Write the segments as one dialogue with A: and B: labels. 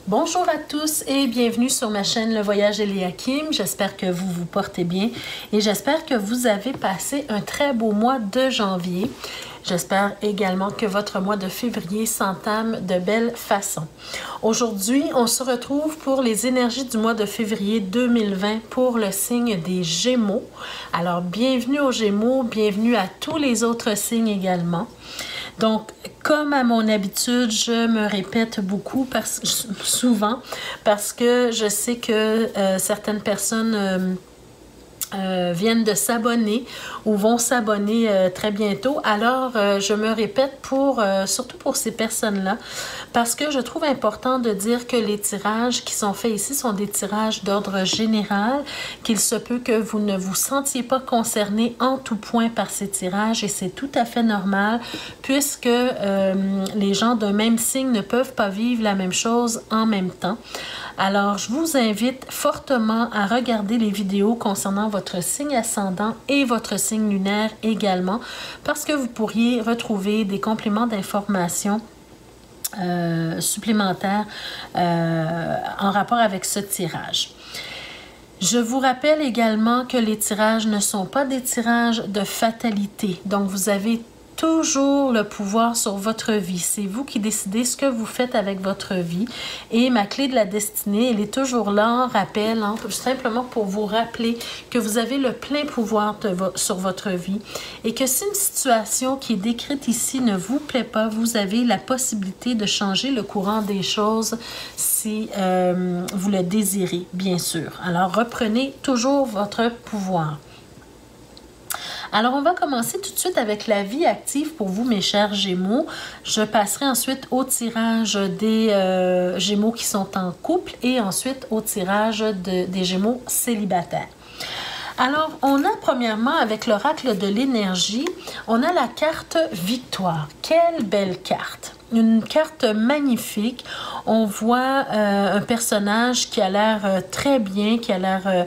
A: Bonjour à tous et bienvenue sur ma chaîne Le Voyage Eliakim. J'espère que vous vous portez bien et j'espère que vous avez passé un très beau mois de janvier. J'espère également que votre mois de février s'entame de belle façon. Aujourd'hui, on se retrouve pour les énergies du mois de février 2020 pour le signe des Gémeaux. Alors, bienvenue aux Gémeaux, bienvenue à tous les autres signes également. Donc, comme à mon habitude, je me répète souvent parce que je sais que certaines personnes viennent de s'abonner ou vont s'abonner très bientôt. Alors, je me répète surtout pour ces personnes-là parce que je trouve important de dire que les tirages qui sont faits ici sont des tirages d'ordre général, qu'il se peut que vous ne vous sentiez pas concerné en tout point par ces tirages et c'est tout à fait normal puisque les gens d'un même signe ne peuvent pas vivre la même chose en même temps. Alors, je vous invite fortement à regarder les vidéos concernant votre signe ascendant et votre signe lunaire également parce que vous pourriez retrouver des compléments d'information supplémentaires en rapport avec ce tirage. Je vous rappelle également que les tirages ne sont pas des tirages de fatalité. Donc, vous avez toujours le pouvoir sur votre vie. C'est vous qui décidez ce que vous faites avec votre vie. Et ma clé de la destinée, elle est toujours là en rappel, simplement pour vous rappeler que vous avez le plein pouvoir sur votre vie et que si une situation qui est décrite ici ne vous plaît pas, vous avez la possibilité de changer le courant des choses si vous le désirez, bien sûr. Alors, reprenez toujours votre pouvoir. Alors, on va commencer tout de suite avec la vie active pour vous, mes chers Gémeaux. Je passerai ensuite au tirage des Gémeaux qui sont en couple et ensuite au tirage des Gémeaux célibataires. Alors, on a premièrement, avec l'oracle de l'énergie, on a la carte Victoire. Quelle belle carte! Une carte magnifique. On voit un personnage qui a l'air très bien, qui a l'air...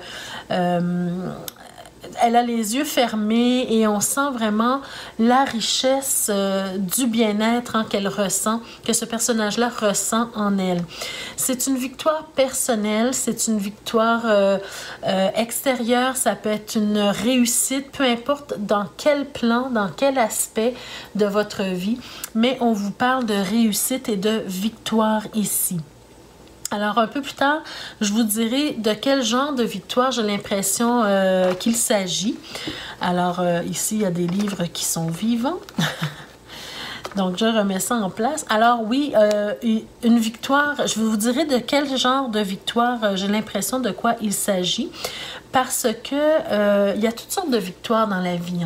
A: elle a les yeux fermés et on sent vraiment la richesse du bien-être qu'elle ressent, que ce personnage-là ressent en elle. C'est une victoire personnelle, c'est une victoire extérieure, ça peut être une réussite, peu importe dans quel plan, dans quel aspect de votre vie, mais on vous parle de réussite et de victoire ici. Alors, un peu plus tard, je vous dirai de quel genre de victoire j'ai l'impression qu'il s'agit. Alors, ici, il y a des livres qui sont vivants. Donc, je remets ça en place. Alors, oui, une victoire, je vous dirai de quel genre de victoire j'ai l'impression de quoi il s'agit. Parce que il y a toutes sortes de victoires dans la vie,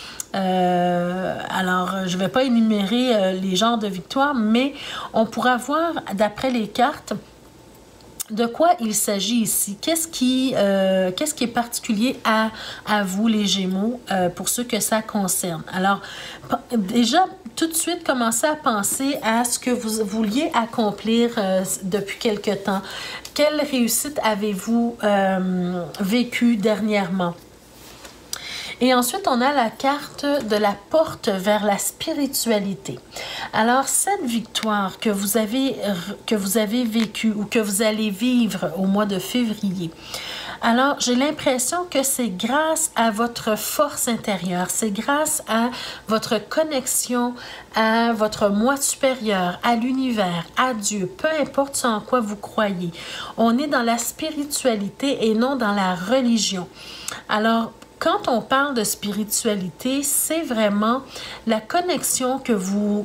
A: alors, je ne vais pas énumérer les genres de victoires, mais on pourra voir, d'après les cartes, de quoi il s'agit ici? Qu'est-ce qui est particulier à vous, les Gémeaux, pour ceux que ça concerne? Alors, déjà, tout de suite, commencez à penser à ce que vous vouliez accomplir depuis quelque temps. Quelle réussite avez-vous vécue dernièrement? Et ensuite, on a la carte de la porte vers la spiritualité. Alors, cette victoire que vous avez vécue ou que vous allez vivre au mois de février, alors, j'ai l'impression que c'est grâce à votre force intérieure, c'est grâce à votre connexion à votre moi supérieur, à l'univers, à Dieu, peu importe ce en quoi vous croyez. On est dans la spiritualité et non dans la religion. Alors, quand on parle de spiritualité, c'est vraiment la connexion que vous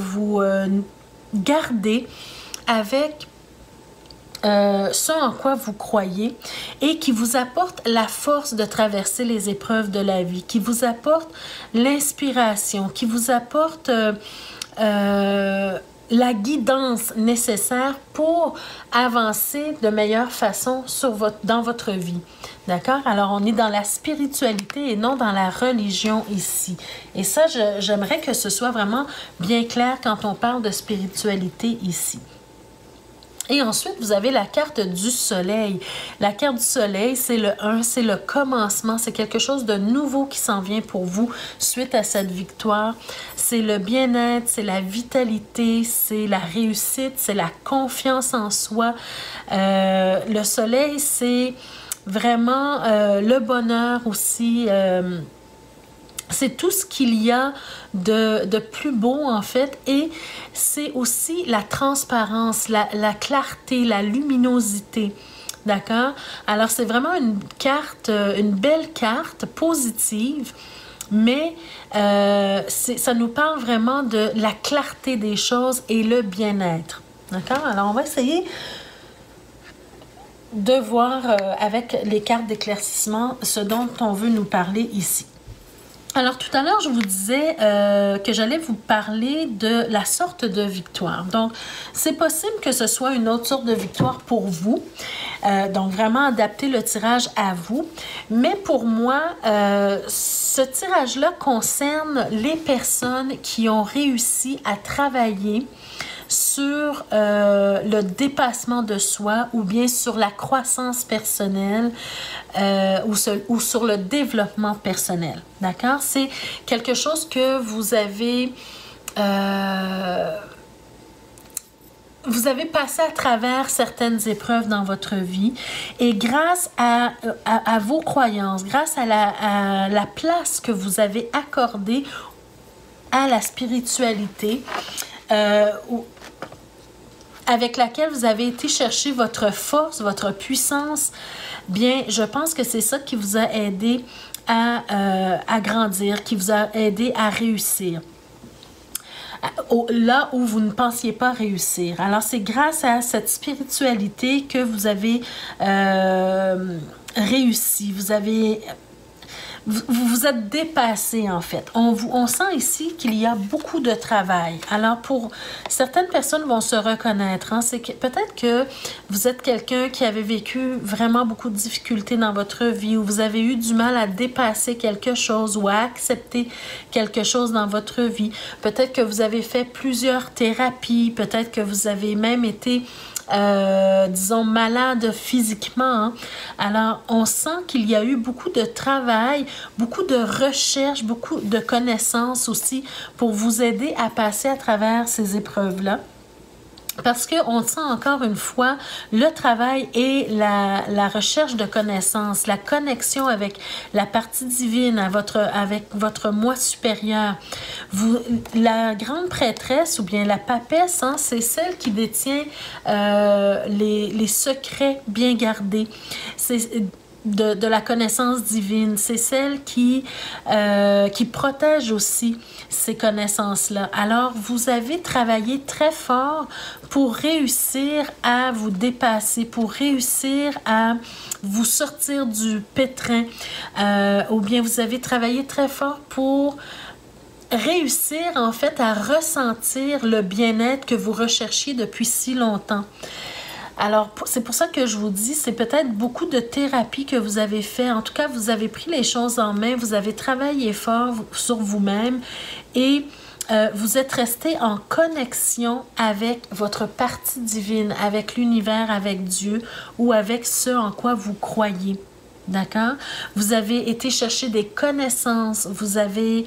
A: gardez avec ce en quoi vous croyez et qui vous apporte la force de traverser les épreuves de la vie, qui vous apporte l'inspiration, qui vous apporte la guidance nécessaire pour avancer de meilleure façon dans votre vie. D'accord? Alors, on est dans la spiritualité et non dans la religion ici. Et ça, j'aimerais que ce soit vraiment bien clair quand on parle de spiritualité ici. Et ensuite, vous avez la carte du soleil. La carte du soleil, c'est le 1, c'est le commencement. C'est quelque chose de nouveau qui s'en vient pour vous suite à cette victoire. C'est le bien-être, c'est la vitalité, c'est la réussite, c'est la confiance en soi. Le soleil, c'est vraiment le bonheur aussi. C'est tout ce qu'il y a de plus beau, en fait, et c'est aussi la transparence, la clarté, la luminosité, d'accord? Alors, c'est vraiment une carte, une belle carte positive, mais ça nous parle vraiment de la clarté des choses et le bien-être, d'accord? Alors, on va essayer de voir avec les cartes d'éclaircissement ce dont on veut nous parler ici. Alors, tout à l'heure, je vous disais que j'allais vous parler de la sorte de victoire. Donc, c'est possible que ce soit une autre sorte de victoire pour vous. Donc, vraiment adapter le tirage à vous. Mais pour moi, ce tirage-là concerne les personnes qui ont réussi à travailler sur le dépassement de soi ou bien sur la croissance personnelle ou sur le développement personnel. D'accord? C'est quelque chose que vous avez passé à travers certaines épreuves dans votre vie et grâce à vos croyances, grâce à la place que vous avez accordée à la spiritualité, avec laquelle vous avez été chercher votre force, votre puissance, bien, je pense que c'est ça qui vous a aidé à grandir, qui vous a aidé à réussir. Là où vous ne pensiez pas réussir. Alors, c'est grâce à cette spiritualité que vous avez réussi. Vous vous êtes dépassé, en fait. On sent ici qu'il y a beaucoup de travail. Alors, pour certaines personnes vont se reconnaître. Hein, c'est que peut-être que vous êtes quelqu'un qui avait vécu vraiment beaucoup de difficultés dans votre vie, ou vous avez eu du mal à dépasser quelque chose ou à accepter quelque chose dans votre vie. Peut-être que vous avez fait plusieurs thérapies. Peut-être que vous avez même été disons, malade physiquement. Hein. Alors, on sent qu'il y a eu beaucoup de travail, beaucoup de recherche, beaucoup de connaissances aussi pour vous aider à passer à travers ces épreuves-là. Parce qu'on sent encore une fois le travail et la recherche de connaissances, la connexion avec la partie divine, avec votre moi supérieur. La grande prêtresse ou bien la papesse, hein, c'est celle qui détient les secrets bien gardés. C'est de la connaissance divine. C'est celle qui protège aussi ces connaissances-là. Alors, vous avez travaillé très fort pour réussir à vous dépasser, pour réussir à vous sortir du pétrin, ou bien vous avez travaillé très fort pour réussir en fait à ressentir le bien-être que vous recherchiez depuis si longtemps. Alors, c'est pour ça que je vous dis, c'est peut-être beaucoup de thérapie que vous avez fait. En tout cas, vous avez pris les choses en main, vous avez travaillé fort sur vous-même et vous êtes resté en connexion avec votre partie divine, avec l'univers, avec Dieu ou avec ce en quoi vous croyez. D'accord? Vous avez été chercher des connaissances, vous avez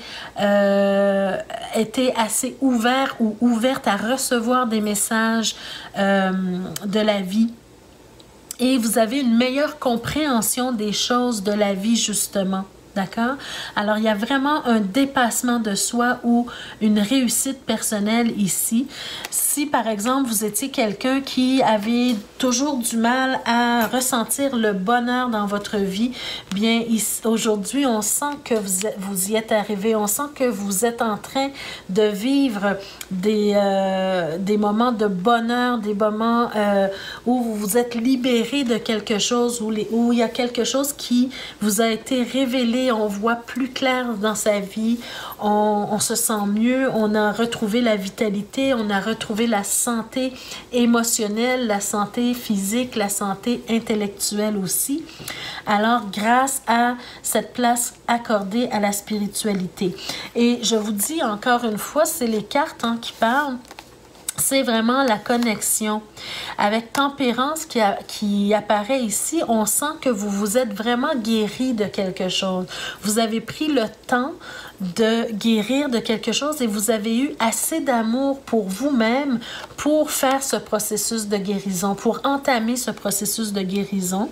A: été assez ouvert ou ouverte à recevoir des messages de la vie et vous avez une meilleure compréhension des choses de la vie justement. D'accord? Alors, il y a vraiment un dépassement de soi ou une réussite personnelle ici. Si, par exemple, vous étiez quelqu'un qui avait toujours du mal à ressentir le bonheur dans votre vie, bien, aujourd'hui, on sent que vous y êtes arrivé. On sent que vous êtes en train de vivre des moments de bonheur, des moments où vous vous êtes libéré de quelque chose, où il y a quelque chose qui vous a été révélé. On voit plus clair dans sa vie, on se sent mieux, on a retrouvé la vitalité, on a retrouvé la santé émotionnelle, la santé physique, la santé intellectuelle aussi. Alors, grâce à cette place accordée à la spiritualité. Et je vous dis encore une fois, c'est les cartes qui parlent. c'est vraiment la connexion. Avec tempérance qui apparaît ici, on sent que vous vous êtes vraiment guéri de quelque chose. Vous avez pris le temps de guérir de quelque chose et vous avez eu assez d'amour pour vous-même pour faire ce processus de guérison, pour entamer ce processus de guérison.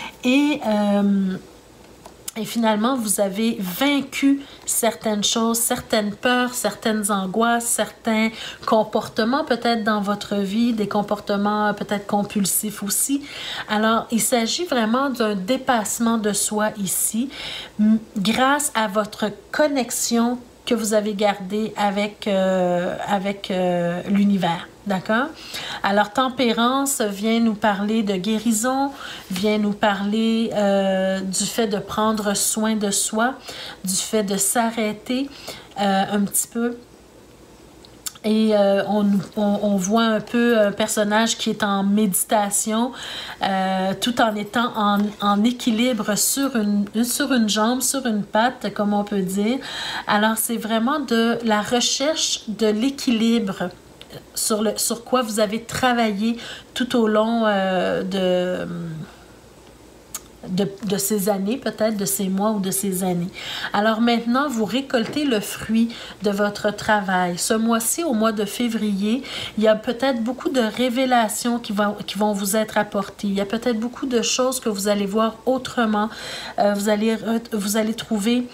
A: Et finalement, vous avez vaincu certaines choses, certaines peurs, certaines angoisses, certains comportements peut-être dans votre vie, des comportements peut-être compulsifs aussi. Alors, il s'agit vraiment d'un dépassement de soi ici, grâce à votre connexion que vous avez gardée avec l'univers. D'accord? Alors, tempérance vient nous parler de guérison, vient nous parler du fait de prendre soin de soi, du fait de s'arrêter un petit peu. Et on voit un peu un personnage qui est en méditation, tout en étant en équilibre sur une jambe, sur une patte, comme on peut dire. Alors, c'est vraiment de la recherche de l'équilibre sur quoi vous avez travaillé tout au long de ces années, peut-être de ces mois ou de ces années. Alors maintenant, vous récoltez le fruit de votre travail. Ce mois-ci, au mois de février, il y a peut-être beaucoup de révélations qui vont vous être apportées. Il y a peut-être beaucoup de choses que vous allez voir autrement. Vous allez trouver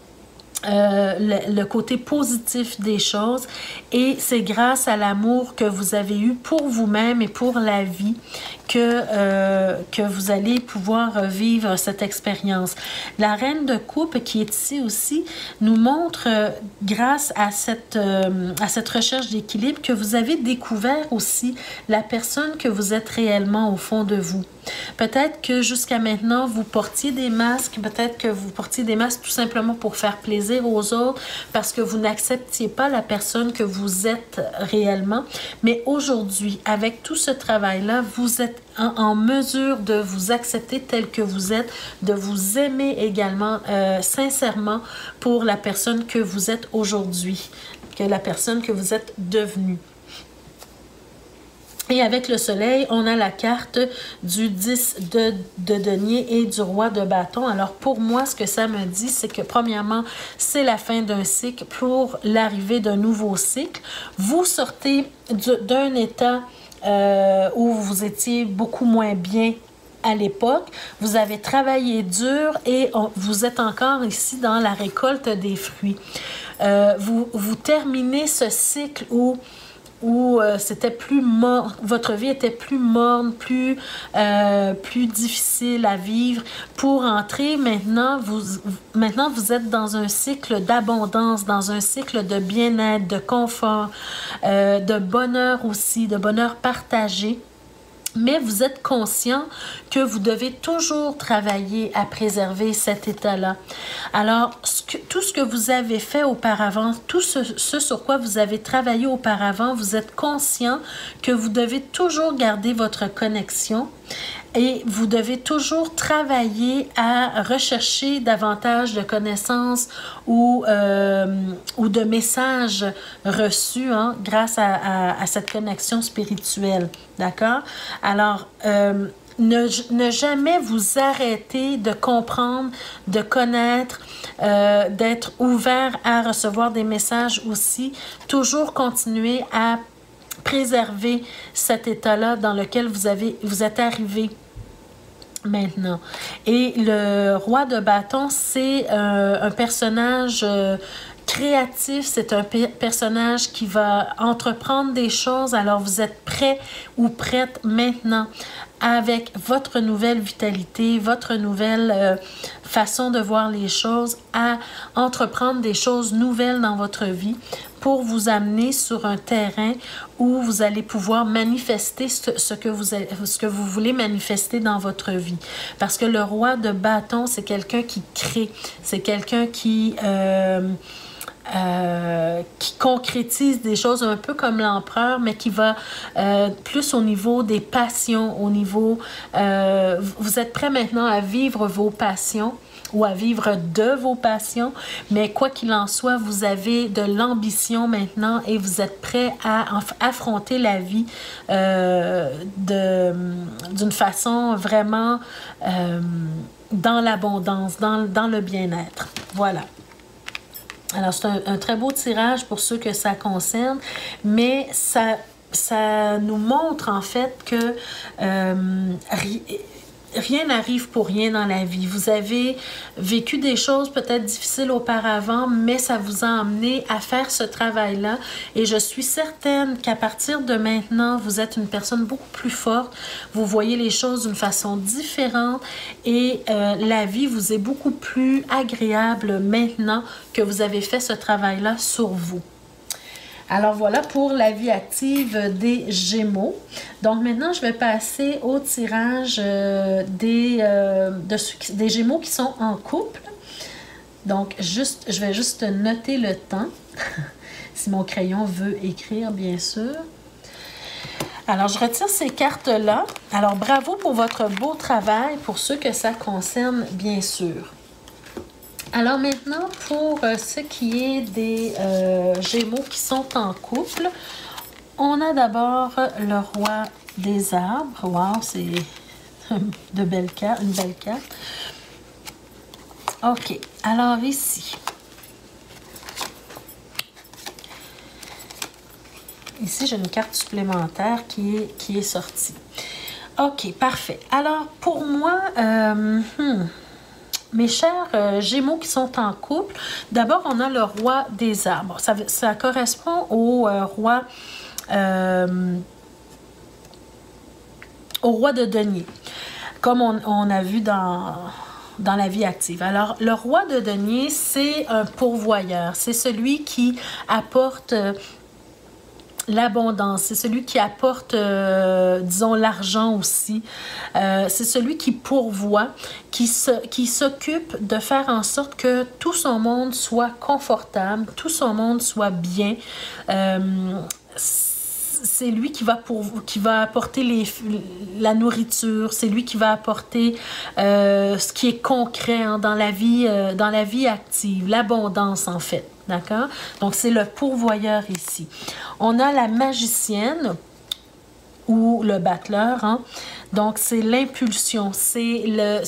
A: le côté positif des choses et c'est grâce à l'amour que vous avez eu pour vous-même et pour la vie que vous allez pouvoir vivre cette expérience. La reine de coupe qui est ici aussi nous montre grâce à cette recherche d'équilibre que vous avez découvert aussi la personne que vous êtes réellement au fond de vous. Peut-être que jusqu'à maintenant, vous portiez des masques, peut-être que vous portiez des masques tout simplement pour faire plaisir aux autres, parce que vous n'acceptiez pas la personne que vous êtes réellement. Mais aujourd'hui, avec tout ce travail-là, vous êtes en mesure de vous accepter tel que vous êtes, de vous aimer également sincèrement pour la personne que vous êtes aujourd'hui, que la personne que vous êtes devenue. Et avec le soleil, on a la carte du 10 de denier et du roi de bâton. Alors pour moi, ce que ça me dit, c'est que premièrement, c'est la fin d'un cycle pour l'arrivée d'un nouveau cycle. Vous sortez d'un état où vous étiez beaucoup moins bien à l'époque. Vous avez travaillé dur et vous êtes encore ici dans la récolte des fruits. Vous terminez ce cycle où c'était plus mort, votre vie était plus morne, plus difficile à vivre. Pour entrer maintenant, vous êtes dans un cycle d'abondance, dans un cycle de bien-être, de confort, de bonheur aussi, de bonheur partagé. Mais vous êtes conscient que vous devez toujours travailler à préserver cet état-là. Alors, tout ce que vous avez fait auparavant, tout ce sur quoi vous avez travaillé auparavant, vous êtes conscient que vous devez toujours garder votre connexion et vous devez toujours travailler à rechercher davantage de connaissances ou de messages reçus grâce à cette connexion spirituelle. D'accord? Alors, ne jamais vous arrêter de comprendre, de connaître, d'être ouvert à recevoir des messages aussi. Toujours continuer à préserver cet état-là dans lequel vous êtes arrivé maintenant. Et le roi de bâton, c'est un personnage créatif, c'est un personnage qui va entreprendre des choses. Alors vous êtes prêt ou prête maintenant avec votre nouvelle vitalité, votre nouvelle façon de voir les choses, à entreprendre des choses nouvelles dans votre vie pour vous amener sur un terrain où vous allez pouvoir manifester ce que vous voulez manifester dans votre vie. Parce que le roi de bâton, c'est quelqu'un qui crée, c'est quelqu'un qui concrétise des choses un peu comme l'empereur, mais qui va plus au niveau des passions, au niveau... vous êtes prêt maintenant à vivre vos passions, ou à vivre de vos passions, mais quoi qu'il en soit, vous avez de l'ambition maintenant et vous êtes prêt à affronter la vie d'une façon vraiment dans l'abondance, dans le bien-être. Voilà. Alors, c'est un très beau tirage pour ceux que ça concerne, mais ça nous montre en fait que rien n'arrive pour rien dans la vie. Vous avez vécu des choses peut-être difficiles auparavant, mais ça vous a amené à faire ce travail-là. Et je suis certaine qu'à partir de maintenant, vous êtes une personne beaucoup plus forte. Vous voyez les choses d'une façon différente et la vie vous est beaucoup plus agréable maintenant que vous avez fait ce travail-là sur vous. Alors voilà pour la vie active des Gémeaux. Donc maintenant, je vais passer au tirage des Gémeaux qui sont en couple. Donc je vais juste noter le temps, si mon crayon veut écrire, bien sûr. Alors, je retire ces cartes-là. Alors, bravo pour votre beau travail, pour ceux que ça concerne, bien sûr. Alors maintenant, pour ce qui est des Gémeaux qui sont en couple, on a d'abord le roi des arbres. Wow, c'est une belle carte. OK, alors ici. Ici, j'ai une carte supplémentaire qui est sortie. OK, parfait. Alors, pour moi, mes chers Gémeaux qui sont en couple, d'abord, on a le roi des arbres. Ça correspond au roi de denier, comme on a vu dans la vie active. Alors, le roi de denier, c'est un pourvoyeur. C'est celui qui apporte l'abondance, c'est celui qui apporte, disons, l'argent aussi. C'est celui qui pourvoit, qui s'occupe de faire en sorte que tout son monde soit confortable, tout son monde soit bien. C'est lui qui va apporter la nourriture, c'est lui qui va apporter ce qui est concret dans la vie active, l'abondance en fait. D'accord? Donc, c'est le pourvoyeur ici. On a la magicienne ou le battleur. Hein? Donc, c'est l'impulsion. C'est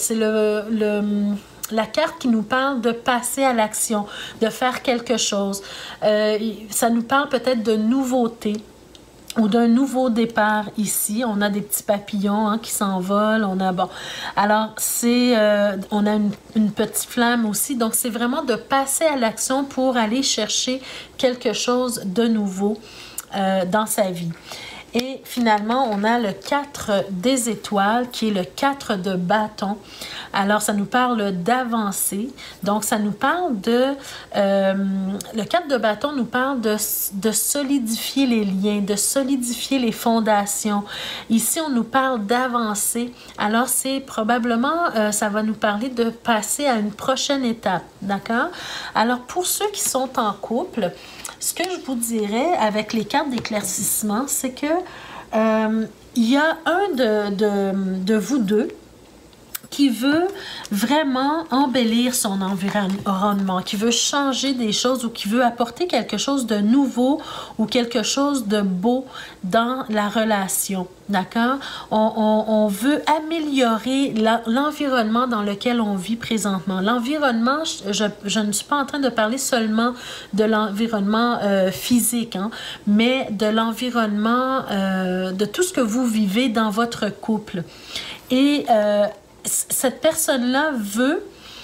A: la carte qui nous parle de passer à l'action, de faire quelque chose. Ça nous parle peut-être de nouveauté ou d'un nouveau départ ici. On a des petits papillons qui s'envolent. On a, alors, on a une petite flamme aussi. Donc, c'est vraiment de passer à l'action pour aller chercher quelque chose de nouveau dans sa vie. Et finalement, on a le 4 des étoiles, qui est le 4 de bâton. Alors, ça nous parle d'avancer. Donc, ça nous parle le 4 de bâton nous parle de solidifier les liens, de solidifier les fondations. Ici, on nous parle d'avancer. Alors, c'est probablement, ça va nous parler de passer à une prochaine étape. D'accord? Alors, pour ceux qui sont en couple, ce que je vous dirais avec les cartes d'éclaircissement, c'est que il y a un de vous deux qui veut vraiment embellir son environnement, qui veut changer des choses ou qui veut apporter quelque chose de nouveau ou quelque chose de beau dans la relation. D'accord? On veut améliorer l'environnement dans lequel on vit présentement. L'environnement, je ne suis pas en train de parler seulement de l'environnement physique, mais de l'environnement, de tout ce que vous vivez dans votre couple. Et cette personne-là veut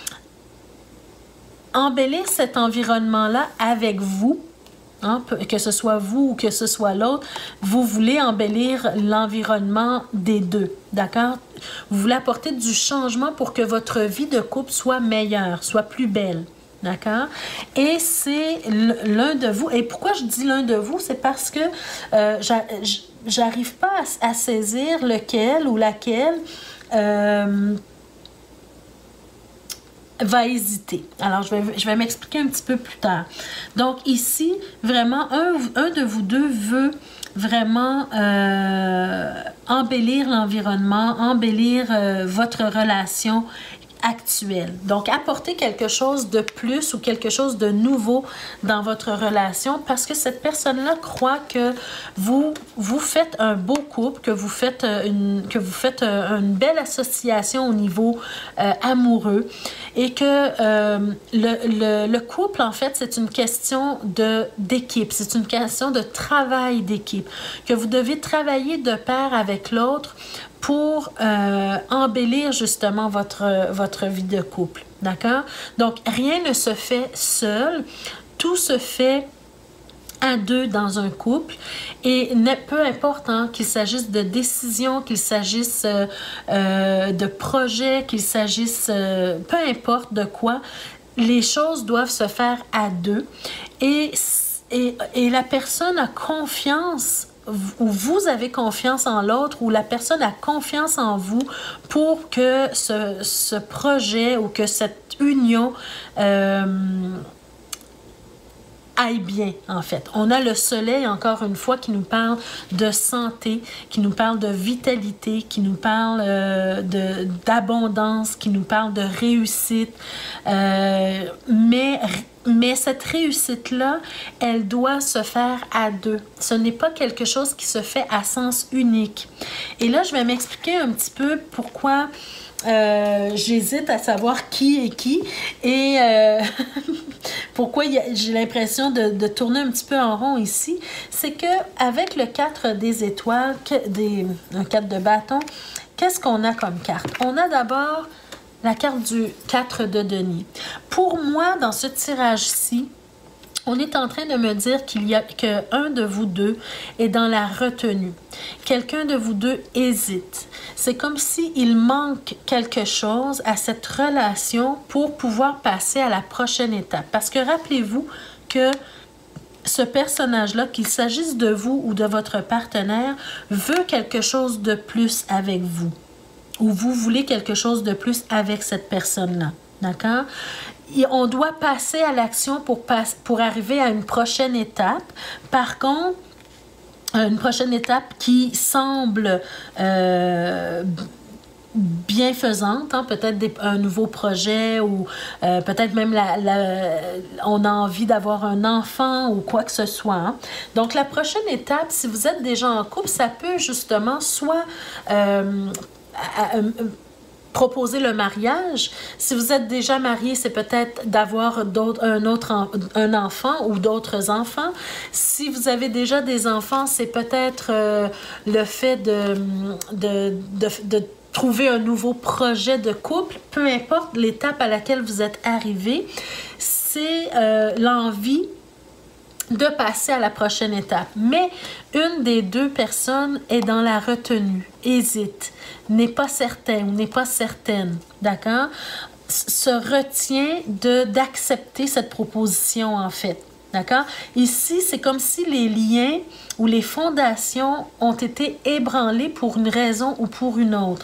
A: embellir cet environnement-là avec vous, que ce soit vous ou que ce soit l'autre. Vous voulez embellir l'environnement des deux, d'accord? Vous voulez apporter du changement pour que votre vie de couple soit meilleure, soit plus belle. D'accord? Et c'est l'un de vous. Et pourquoi je dis l'un de vous? C'est parce que j'arrive pas à saisir lequel ou laquelle va hésiter. Alors, je vais m'expliquer un petit peu plus tard. Donc, ici, vraiment, un de vous deux veut vraiment embellir l'environnement, embellir votre relation actuel. Donc, apportez quelque chose de plus ou quelque chose de nouveau dans votre relation parce que cette personne-là croit que vous faites un beau couple, que vous faites une belle association au niveau amoureux et que le couple, en fait, c'est une question d'équipe, c'est une question de travail d'équipe, que vous devez travailler de pair avec l'autre pour embellir justement votre vie de couple, d'accord? Donc, rien ne se fait seul, tout se fait à deux dans un couple et peu importe qu'il s'agisse de décisions, qu'il s'agisse de projets, qu'il s'agisse peu importe de quoi, les choses doivent se faire à deux et la personne a confiance ou vous avez confiance en l'autre ou la personne a confiance en vous pour que ce projet ou que cette union aille bien, en fait. On a le soleil, encore une fois, qui nous parle de santé, qui nous parle de vitalité, qui nous parle d'abondance, qui nous parle de réussite. Mais cette réussite-là, elle doit se faire à deux. Ce n'est pas quelque chose qui se fait à sens unique. Et là, je vais m'expliquer un petit peu pourquoi j'hésite à savoir qui est qui et pourquoi j'ai l'impression de tourner un petit peu en rond ici. C'est que avec le 4 des étoiles, un 4 de bâton, qu'est-ce qu'on a comme carte? On a d'abord la carte du 4 de denier. Pour moi, dans ce tirage-ci, on est en train de me dire qu'un de vous deux est dans la retenue. Quelqu'un de vous deux hésite. C'est comme s'il manque quelque chose à cette relation pour pouvoir passer à la prochaine étape. Parce que rappelez-vous que ce personnage-là, qu'il s'agisse de vous ou de votre partenaire, veut quelque chose de plus avec vous. Ou vous voulez quelque chose de plus avec cette personne-là. D'accord? Et on doit passer à l'action pour arriver à une prochaine étape. Par contre, une prochaine étape qui semble bienfaisante, peut-être un nouveau projet ou peut-être même on a envie d'avoir un enfant ou quoi que ce soit. Donc, la prochaine étape, si vous êtes déjà en couple, ça peut justement soit proposer le mariage. Si vous êtes déjà marié, c'est peut-être d'avoir un enfant ou d'autres enfants. Si vous avez déjà des enfants, c'est peut-être le fait de trouver un nouveau projet de couple. Peu importe l'étape à laquelle vous êtes arrivé, c'est l'envie de passer à la prochaine étape. Mais une des deux personnes est dans la retenue, hésite, n'est pas certain ou n'est pas certaine, d'accord? Se retient d'accepter cette proposition, en fait, d'accord? Ici, c'est comme si les liens ou les fondations ont été ébranlés pour une raison ou pour une autre.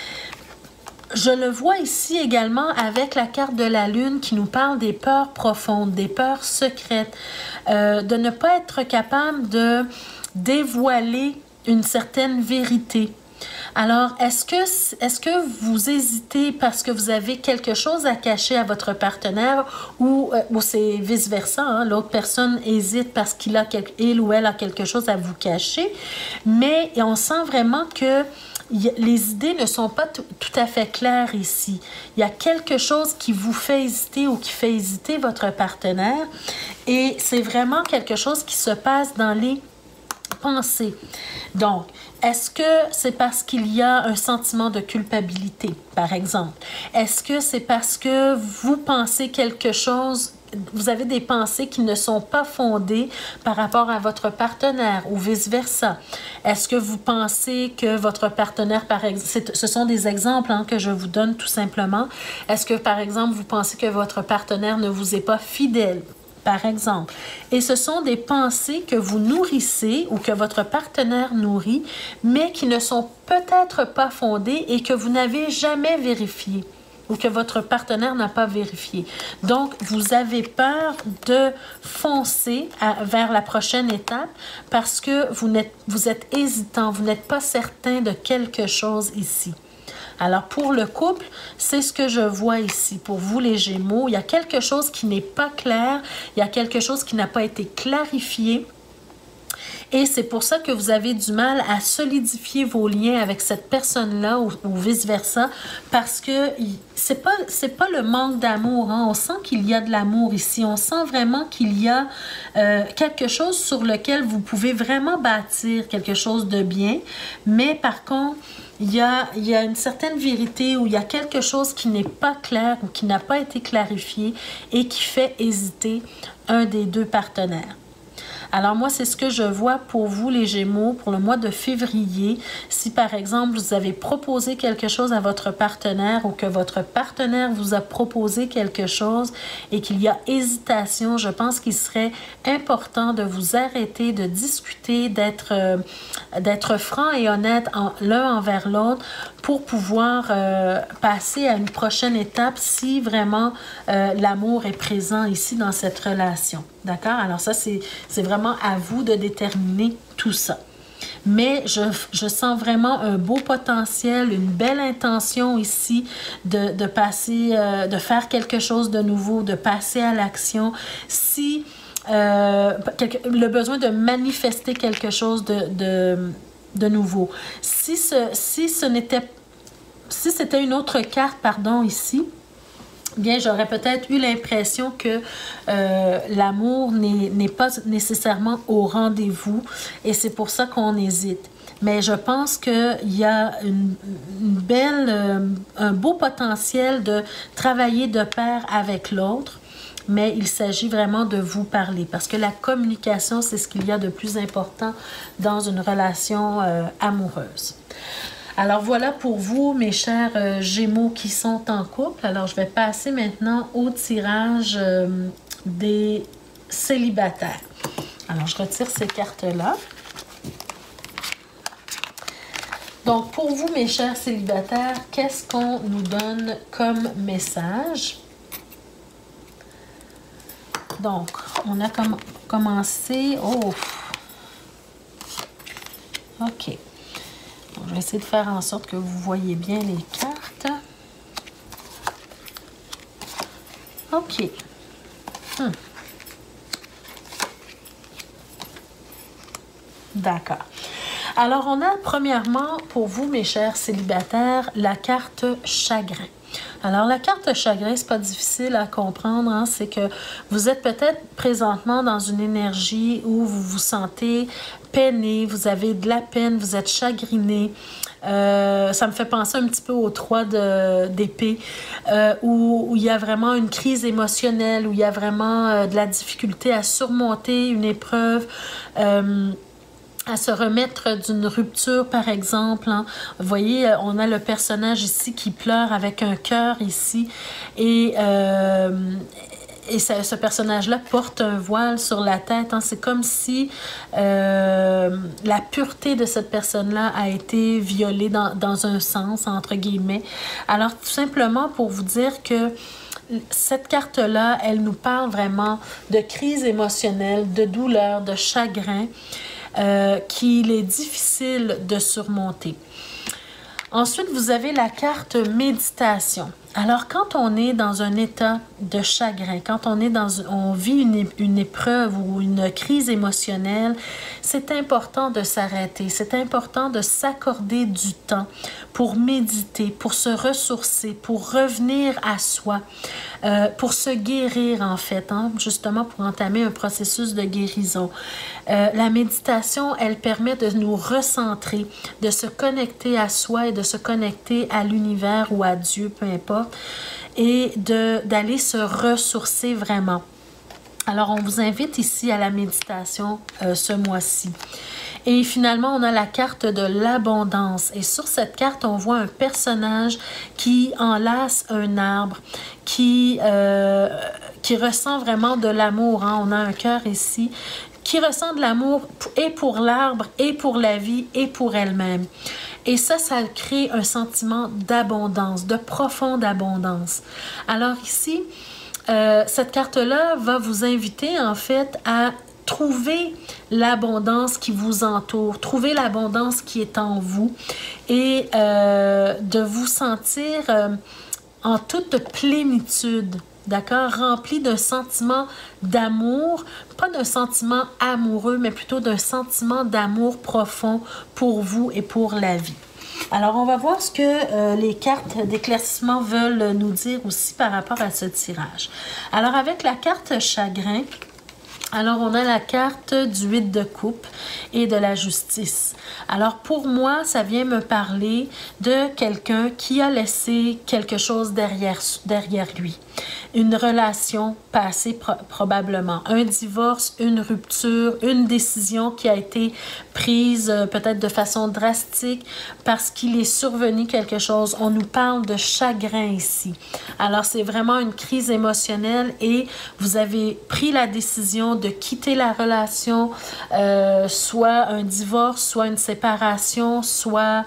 A: Je le vois ici également avec la carte de la Lune qui nous parle des peurs profondes, des peurs secrètes, de ne pas être capable de dévoiler une certaine vérité. Alors, est-ce que vous hésitez parce que vous avez quelque chose à cacher à votre partenaire ou c'est vice-versa, l'autre personne hésite parce qu'il ou elle a quelque chose à vous cacher, mais on sent vraiment que les idées ne sont pas tout à fait claires ici. Il y a quelque chose qui vous fait hésiter ou qui fait hésiter votre partenaire et c'est vraiment quelque chose qui se passe dans les pensées. Donc, est-ce que c'est parce qu'il y a un sentiment de culpabilité, par exemple? Est-ce que c'est parce que vous pensez quelque chose, vous avez des pensées qui ne sont pas fondées par rapport à votre partenaire ou vice-versa? Est-ce que vous pensez que votre partenaire, par exemple, ce sont des exemples que je vous donne tout simplement. Est-ce que, par exemple, vous pensez que votre partenaire ne vous est pas fidèle? Par exemple. Et ce sont des pensées que vous nourrissez ou que votre partenaire nourrit, mais qui ne sont peut-être pas fondées et que vous n'avez jamais vérifiées ou que votre partenaire n'a pas vérifié. Donc, vous avez peur de foncer vers la prochaine étape parce que vous êtes hésitant, vous n'êtes pas certain de quelque chose ici. Alors, pour le couple, c'est ce que je vois ici. Pour vous, les Gémeaux, il y a quelque chose qui n'est pas clair, il y a quelque chose qui n'a pas été clarifié. Et c'est pour ça que vous avez du mal à solidifier vos liens avec cette personne-là ou vice-versa, parce que c'est pas le manque d'amour. Hein? On sent qu'il y a de l'amour ici. On sent vraiment qu'il y a quelque chose sur lequel vous pouvez vraiment bâtir quelque chose de bien. Mais par contre, il y a une certaine vérité où il y a quelque chose qui n'est pas clair ou qui n'a pas été clarifié et qui fait hésiter un des deux partenaires. Alors moi, c'est ce que je vois pour vous, les Gémeaux, pour le mois de février. Si par exemple, vous avez proposé quelque chose à votre partenaire ou que votre partenaire vous a proposé quelque chose et qu'il y a hésitation, je pense qu'il serait important de vous arrêter, de discuter, d'être franc et honnête l'un envers l'autre pour pouvoir passer à une prochaine étape si vraiment l'amour est présent ici dans cette relation. D'accord? Alors ça, c'est vraiment à vous de déterminer tout ça. Mais je sens vraiment un beau potentiel, une belle intention ici de passer, de faire quelque chose de nouveau, de passer à l'action. Si le besoin de manifester quelque chose de nouveau. Si c'était une autre carte, pardon, ici, bien, j'aurais peut-être eu l'impression que l'amour n'est pas nécessairement au rendez-vous et c'est pour ça qu'on hésite. Mais je pense qu'il y a un beau potentiel de travailler de pair avec l'autre, mais il s'agit vraiment de vous parler parce que la communication, c'est ce qu'il y a de plus important dans une relation amoureuse. Alors voilà pour vous, mes chers Gémeaux qui sont en couple. Alors je vais passer maintenant au tirage des célibataires. Alors je retire ces cartes-là. Donc pour vous, mes chers célibataires, qu'est-ce qu'on nous donne comme message? Donc on a commencé... Oh! OK. Je vais essayer de faire en sorte que vous voyez bien les cartes. OK. D'accord. Alors, on a premièrement pour vous, mes chers célibataires, la carte chagrin. Alors, la carte chagrin, c'est pas difficile à comprendre, hein? C'est que vous êtes peut-être présentement dans une énergie où vous vous sentez peiné, vous avez de la peine, vous êtes chagriné. Ça me fait penser un petit peu aux 3 d'épée, où il y a vraiment une crise émotionnelle, où il y a vraiment de la difficulté à surmonter une épreuve, à se remettre d'une rupture, par exemple. Hein. Vous voyez, on a le personnage ici qui pleure avec un cœur ici. Et ce personnage-là porte un voile sur la tête. Hein. C'est comme si la pureté de cette personne-là a été violée dans un sens, entre guillemets. Alors, tout simplement pour vous dire que cette carte-là, elle nous parle vraiment de crise émotionnelle, de douleur, de chagrin, qu'il est difficile de surmonter. Ensuite, vous avez la carte méditation. Alors, quand on est dans un état de chagrin, quand on vit une épreuve ou une crise émotionnelle, c'est important de s'arrêter, c'est important de s'accorder du temps pour méditer, pour se ressourcer, pour revenir à soi, pour se guérir en fait, hein, justement pour entamer un processus de guérison. La méditation, elle permet de nous recentrer, de se connecter à soi et de se connecter à l'univers ou à Dieu, peu importe, et d'aller se ressourcer vraiment. Alors, on vous invite ici à la méditation ce mois-ci. Et finalement, on a la carte de l'abondance. Et sur cette carte, on voit un personnage qui enlace un arbre, qui ressent vraiment de l'amour. Hein. On a un cœur ici qui ressent de l'amour et pour l'arbre, et pour la vie, et pour elle-même. Et ça crée un sentiment d'abondance, de profonde abondance. Alors ici, cette carte-là va vous inviter en fait à trouver l'abondance qui vous entoure, trouver l'abondance qui est en vous et de vous sentir en toute plénitude. D'accord? Rempli d'un sentiment d'amour, pas d'un sentiment amoureux, mais plutôt d'un sentiment d'amour profond pour vous et pour la vie. Alors, on va voir ce que les cartes d'éclaircissement veulent nous dire aussi par rapport à ce tirage. Alors, avec la carte chagrin, alors on a la carte du 8 de coupe et de la justice. Alors pour moi, ça vient me parler de quelqu'un qui a laissé quelque chose derrière lui. Une relation passée probablement, un divorce, une rupture, une décision qui a été prise peut-être de façon drastique parce qu'il est survenu quelque chose. On nous parle de chagrin ici. Alors c'est vraiment une crise émotionnelle et vous avez pris la décision de quitter la relation, soit un divorce, soit une séparation, soit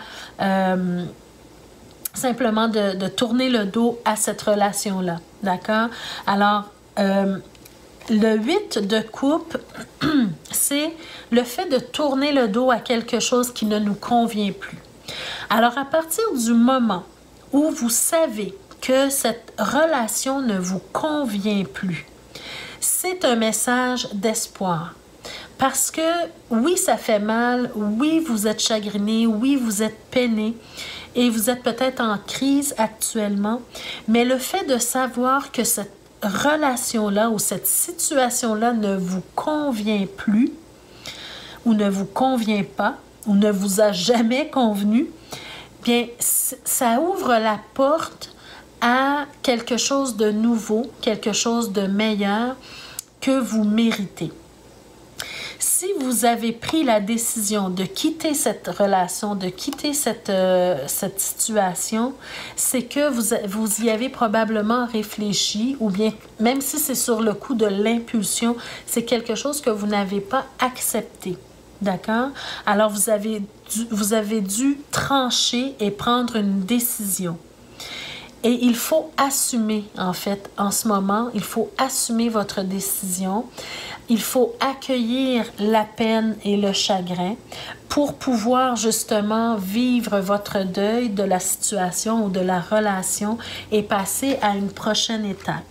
A: simplement de tourner le dos à cette relation-là. D'accord? Alors, le 8 de coupe, c'est le fait de tourner le dos à quelque chose qui ne nous convient plus. Alors, à partir du moment où vous savez que cette relation ne vous convient plus, c'est un message d'espoir. Parce que oui, ça fait mal, oui, vous êtes chagriné, oui, vous êtes peiné et vous êtes peut-être en crise actuellement, mais le fait de savoir que cette relation-là ou cette situation-là ne vous convient plus ou ne vous convient pas ou ne vous a jamais convenu, bien, ça ouvre la porte à quelque chose de nouveau, quelque chose de meilleur que vous méritez. Si vous avez pris la décision de quitter cette relation, de quitter cette situation, c'est que vous y avez probablement réfléchi ou bien, même si c'est sur le coup de l'impulsion, c'est quelque chose que vous n'avez pas accepté. D'accord? Alors, vous avez dû trancher et prendre une décision. Et il faut assumer, en fait, en ce moment, il faut assumer votre décision. Il faut accueillir la peine et le chagrin pour pouvoir justement vivre votre deuil de la situation ou de la relation et passer à une prochaine étape.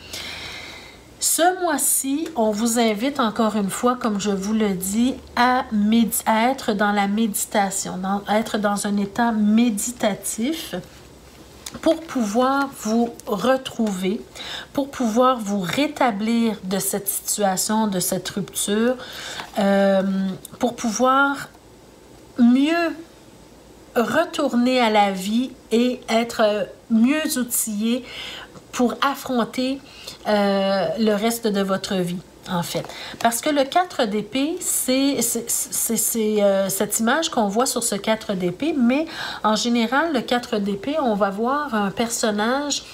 A: Ce mois-ci, on vous invite encore une fois, comme je vous le dis, à être dans la méditation, à être dans un état méditatif pour pouvoir vous retrouver, pour pouvoir vous rétablir de cette situation, de cette rupture, pour pouvoir mieux retourner à la vie et être mieux outillé pour affronter le reste de votre vie, en fait. Parce que le 4 d'épée, c'est cette image qu'on voit sur ce 4 d'épée, mais en général, le 4 d'épée, on va voir un personnage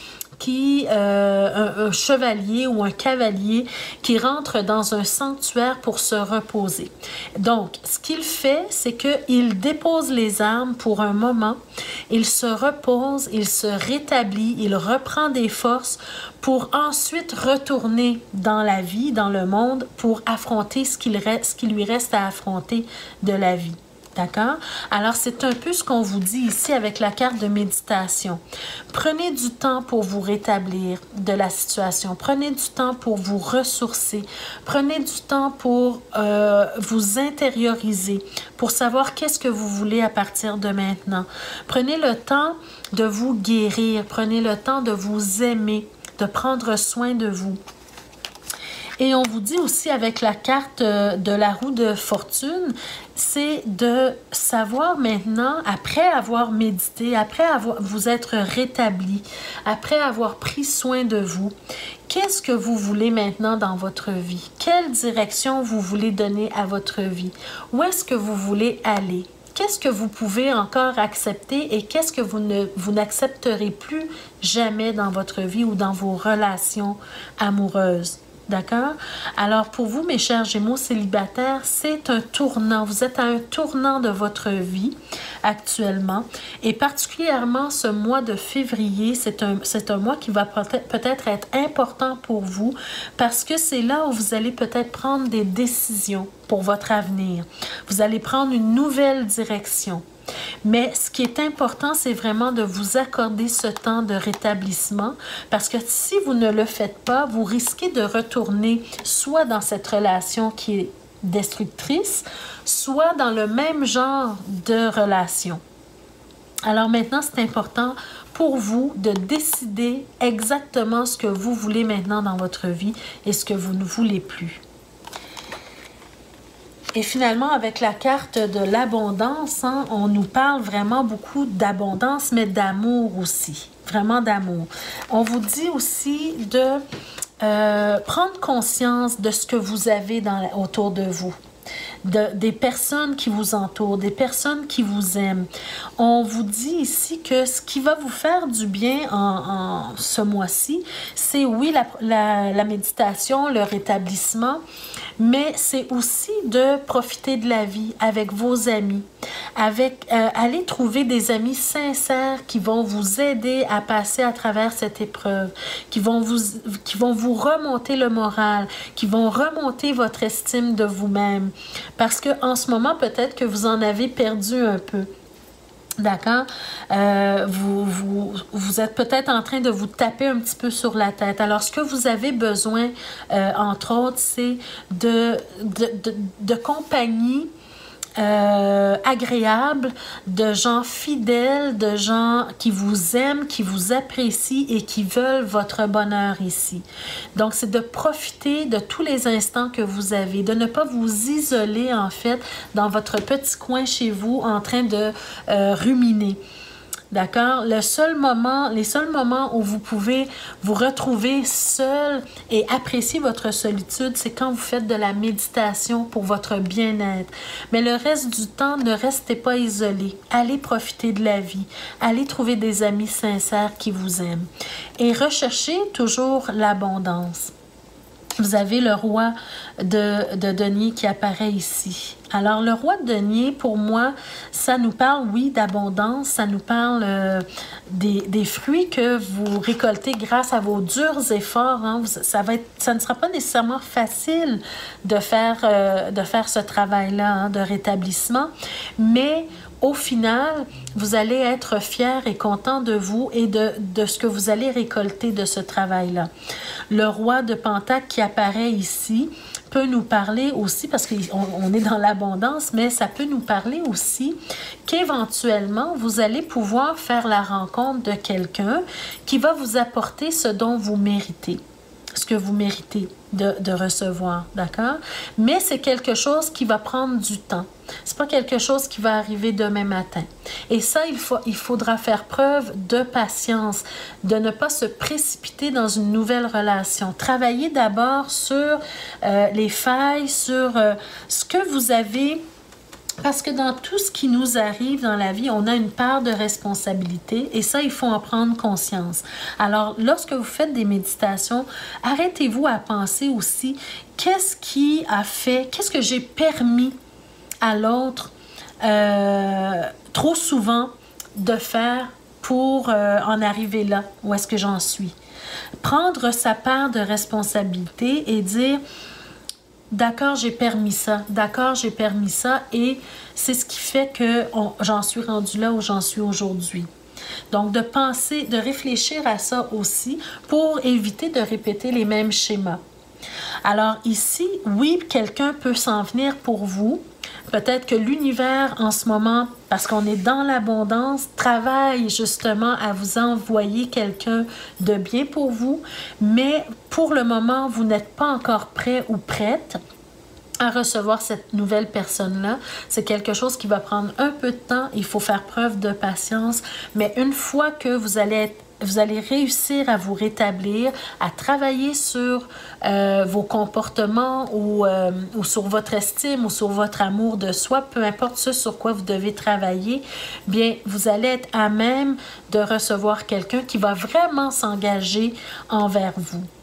A: un chevalier ou un cavalier qui rentre dans un sanctuaire pour se reposer. Donc, ce qu'il fait, c'est qu'il dépose les armes pour un moment, il se repose, il se rétablit, il reprend des forces pour ensuite retourner dans la vie, dans le monde, pour affronter ce qui lui reste à affronter de la vie. D'accord? Alors, c'est un peu ce qu'on vous dit ici avec la carte de méditation. Prenez du temps pour vous rétablir de la situation. Prenez du temps pour vous ressourcer. Prenez du temps pour vous intérioriser, pour savoir qu'est-ce que vous voulez à partir de maintenant. Prenez le temps de vous guérir. Prenez le temps de vous aimer, de prendre soin de vous. Et on vous dit aussi avec la carte de la roue de fortune, c'est de savoir maintenant, après avoir médité, après vous être rétabli, après avoir pris soin de vous, qu'est-ce que vous voulez maintenant dans votre vie? Quelle direction vous voulez donner à votre vie? Où est-ce que vous voulez aller? Qu'est-ce que vous pouvez encore accepter et qu'est-ce que vous n'accepterez plus jamais dans votre vie ou dans vos relations amoureuses? D'accord? Alors, pour vous, mes chers Gémeaux célibataires, c'est un tournant. Vous êtes à un tournant de votre vie actuellement. Et particulièrement ce mois de février, c'est un mois qui va peut-être être important pour vous parce que c'est là où vous allez peut-être prendre des décisions pour votre avenir. Vous allez prendre une nouvelle direction. Mais ce qui est important, c'est vraiment de vous accorder ce temps de rétablissement parce que si vous ne le faites pas, vous risquez de retourner soit dans cette relation qui est destructrice, soit dans le même genre de relation. Alors maintenant, c'est important pour vous de décider exactement ce que vous voulez maintenant dans votre vie et ce que vous ne voulez plus. Et finalement, avec la carte de l'abondance, hein, on nous parle vraiment beaucoup d'abondance, mais d'amour aussi. Vraiment d'amour. On vous dit aussi de prendre conscience de ce que vous avez autour de vous. Des personnes qui vous entourent, des personnes qui vous aiment. On vous dit ici que ce qui va vous faire du bien en ce mois-ci, c'est oui la méditation, le rétablissement, mais c'est aussi de profiter de la vie avec vos amis, aller trouver des amis sincères qui vont vous aider à passer à travers cette épreuve, qui vont vous remonter le moral, qui vont remonter votre estime de vous-même. Parce qu'en ce moment, peut-être que vous en avez perdu un peu. D'accord? Vous êtes peut-être en train de vous taper un petit peu sur la tête. Alors, ce que vous avez besoin, entre autres, c'est de compagnie agréable, de gens fidèles, de gens qui vous aiment, qui vous apprécient et qui veulent votre bonheur ici. Donc, c'est de profiter de tous les instants que vous avez, de ne pas vous isoler en fait dans votre petit coin chez vous en train de ruminer. D'accord? Les seuls moments où vous pouvez vous retrouver seul et apprécier votre solitude, c'est quand vous faites de la méditation pour votre bien-être. Mais le reste du temps, ne restez pas isolé. Allez profiter de la vie. Allez trouver des amis sincères qui vous aiment. Et recherchez toujours l'abondance. Vous avez le roi de denier qui apparaît ici. Alors, le roi de denier, pour moi, ça nous parle, oui, d'abondance. Ça nous parle des fruits que vous récoltez grâce à vos durs efforts. Hein. Ça ne sera pas nécessairement facile de faire ce travail-là, hein, de rétablissement, mais au final, vous allez être fiers et contents de vous et de ce que vous allez récolter de ce travail-là. Le roi de Pentacle qui apparaît ici peut nous parler aussi, parce qu'on est dans l'abondance, mais ça peut nous parler aussi qu'éventuellement, vous allez pouvoir faire la rencontre de quelqu'un qui va vous apporter ce dont vous méritez, ce que vous méritez de recevoir, d'accord? Mais c'est quelque chose qui va prendre du temps. C'est pas quelque chose qui va arriver demain matin. Et ça, il faudra faire preuve de patience, de ne pas se précipiter dans une nouvelle relation. Travaillez d'abord sur les failles, sur ce que vous avez. Parce que dans tout ce qui nous arrive dans la vie, on a une part de responsabilité et ça, il faut en prendre conscience. Alors, lorsque vous faites des méditations, arrêtez-vous à penser aussi qu'est-ce que j'ai permis à l'autre trop souvent de faire pour en arriver là, où est-ce que j'en suis. Prendre sa part de responsabilité et dire... D'accord, j'ai permis ça. D'accord, j'ai permis ça. Et c'est ce qui fait que j'en suis rendue là où j'en suis aujourd'hui. Donc, de réfléchir à ça aussi pour éviter de répéter les mêmes schémas. Alors ici, oui, quelqu'un peut s'en venir pour vous. Peut-être que l'univers en ce moment, parce qu'on est dans l'abondance, travaille justement à vous envoyer quelqu'un de bien pour vous, mais pour le moment, vous n'êtes pas encore prêt ou prête à recevoir cette nouvelle personne-là. C'est quelque chose qui va prendre un peu de temps. Il faut faire preuve de patience, mais une fois que vous allez réussir à vous rétablir, à travailler sur vos comportements ou sur votre estime ou sur votre amour de soi, peu importe ce sur quoi vous devez travailler, bien, vous allez être à même de recevoir quelqu'un qui va vraiment s'engager envers vous.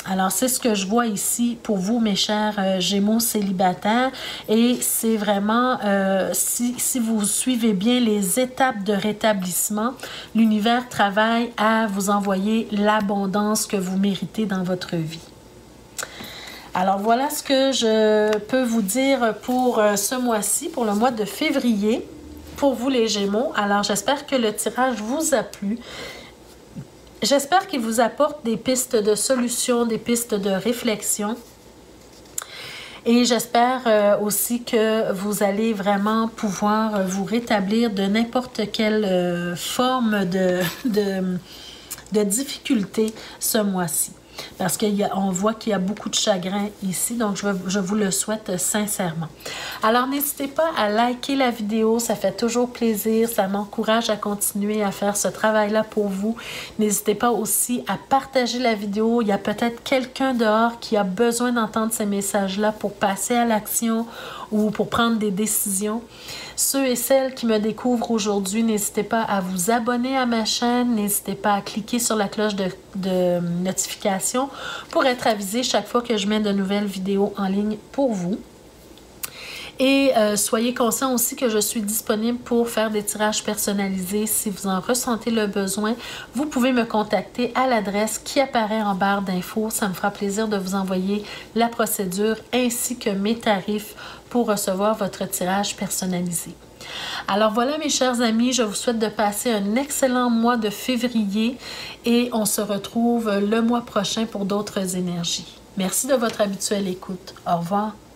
A: Alors, c'est ce que je vois ici pour vous, mes chers Gémeaux célibataires. Et c'est vraiment, si vous suivez bien les étapes de rétablissement, l'univers travaille à vous envoyer l'abondance que vous méritez dans votre vie. Alors, voilà ce que je peux vous dire pour ce mois-ci, pour le mois de février, pour vous les Gémeaux. Alors, j'espère que le tirage vous a plu. J'espère qu'il vous apporte des pistes de solutions, des pistes de réflexion. Et j'espère aussi que vous allez vraiment pouvoir vous rétablir de n'importe quelle forme de difficulté ce mois-ci. Parce qu'on voit qu'il y a beaucoup de chagrin ici, donc je vous le souhaite sincèrement. Alors, n'hésitez pas à liker la vidéo, ça fait toujours plaisir, ça m'encourage à continuer à faire ce travail-là pour vous. N'hésitez pas aussi à partager la vidéo. Il y a peut-être quelqu'un dehors qui a besoin d'entendre ces messages-là pour passer à l'action ou pour prendre des décisions. Ceux et celles qui me découvrent aujourd'hui, n'hésitez pas à vous abonner à ma chaîne, n'hésitez pas à cliquer sur la cloche de notification pour être avisé chaque fois que je mets de nouvelles vidéos en ligne pour vous. Et soyez conscients aussi que je suis disponible pour faire des tirages personnalisés. Si vous en ressentez le besoin, vous pouvez me contacter à l'adresse qui apparaît en barre d'infos. Ça me fera plaisir de vous envoyer la procédure ainsi que mes tarifs pour recevoir votre tirage personnalisé. Alors voilà mes chers amis, je vous souhaite de passer un excellent mois de février et on se retrouve le mois prochain pour d'autres énergies. Merci de votre habituelle écoute. Au revoir.